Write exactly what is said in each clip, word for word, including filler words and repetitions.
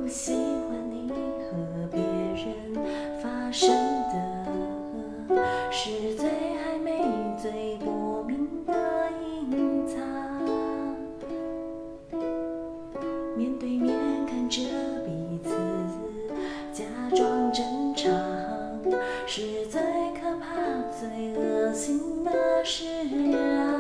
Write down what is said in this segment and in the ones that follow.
不喜欢你和别人发生的是最暧昧、最莫名的隐藏。面对面看着彼此，假装正常，是最可怕、最恶心的事啊！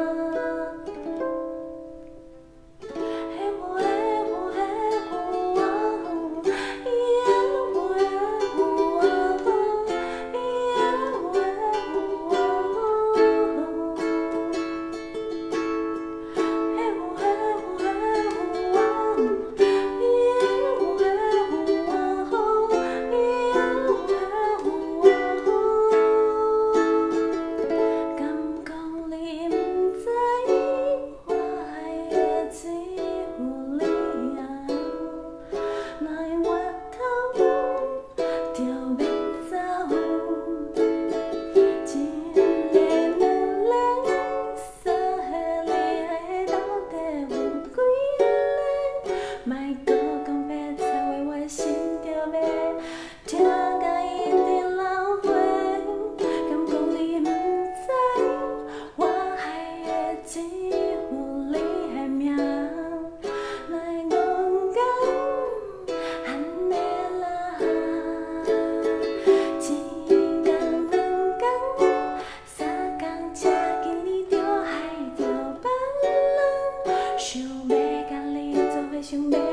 莫搁讲别再为我心着要痛甲一直流血，敢讲你毋知，我害的只有你的命，哪会戆讲安尼啦？一天两天三天，车今日就害着别人，想要甲你做伙想要。